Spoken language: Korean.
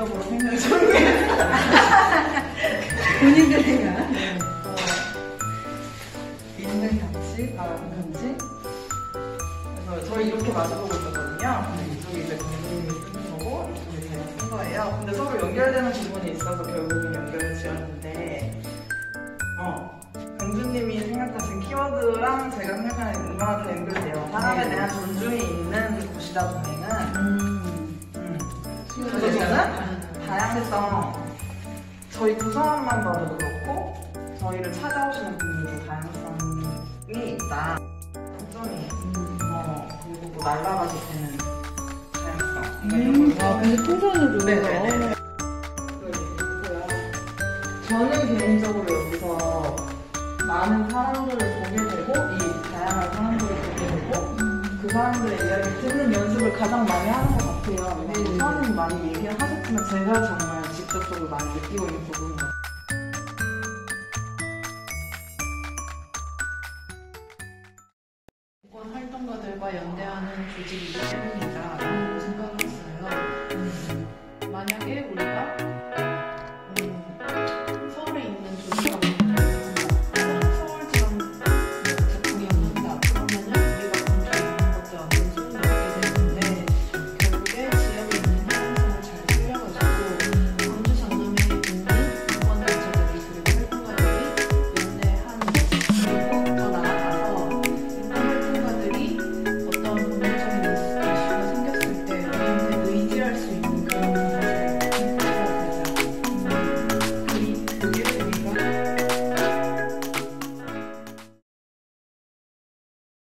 개인적으로 생각을 정리했어요. 본인들 생각. 있는 가치, 바라는 가치. 그래서 저희 이렇게 마주보고 있었거든요. 근데 이쪽이 이제 공주님이 쓰는 거고, 이쪽이 제가 쓴 거예요. 근데 서로 연결되는 부분이 있어서 결국은 연결을 지었는데, 공주님이 생각하신 키워드랑 제가 생각하는 얼마나 다 연결돼요. 사람에 대한 존중이 있는 곳이다 동행은. 그래서 저는 다양성, 저희 구성원만 봐도 그렇고 저희를 찾아오시는 분들도 다양성이 있다. 장점이 그리고 뭐 날라가도 되는 다양성. 아, 근데 풍선으로. 네네네. 저는 개인적으로 여기서 많은 사람들을 보게 되고 이 다양한 사람들을 보게 되고 그 사람들의 이야기를 듣는 연습을 가장 많이 하는 것 같아요. 선생님이 많이 얘기를 하셨지만 제가 정말 직접적으로 많이 느끼고 있는 부분인 것 같아요. 공무원 활동가들과 연대하는 조직이기 때문이다.